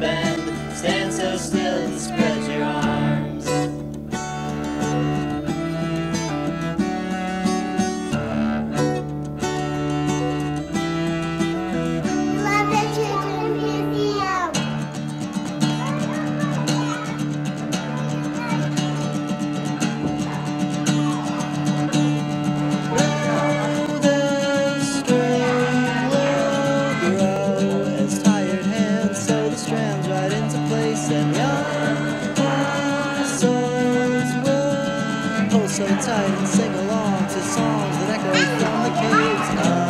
bend. Stand so still and spread your arms. Love the Children's Museum. Blow the string, will grow as tired hands sew the strands right into place, and young souls will pull so tight and sing along to songs that echo from the caves.